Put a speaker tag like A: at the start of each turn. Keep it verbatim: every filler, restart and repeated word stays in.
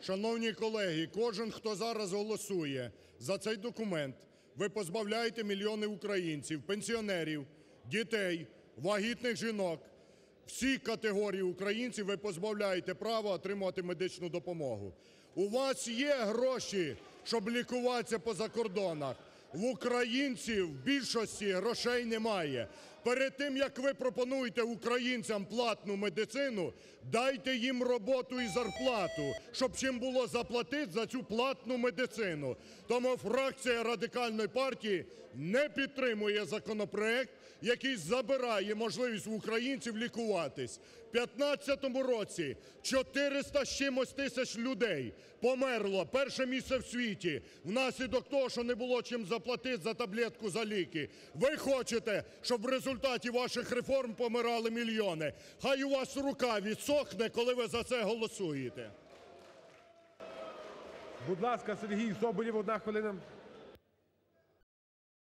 A: Шановні колеги, кожен, хто зараз голосує за цей документ, ви позбавляєте мільйони українців, пенсіонерів, дітей, вагітних жінок, всі категорії українців ви позбавляєте права отримувати медичну допомогу. У вас є гроші, щоб лікуватися по закордонах. В українців в більшості грошей немає. Перед тим, як ви пропонуєте українцям платну медицину, дайте їм роботу і зарплату, щоб чим було заплатити за цю платну медицину. Тому фракція Радикальної партії не підтримує законопроект, який забирає можливість в українців лікуватись. В п'ятнадцятому році чотириста з чимось тисяч людей померло, перше місце в світі, внаслідок того, що не було чим заплатити за таблетку, за ліки. Ви хочете, щоб в результаті ваших реформ помирали мільйони. Хай у вас рука відсохне, коли ви за це голосуєте.
B: Будь ласка, Сергій Соболєв, одна хвилина.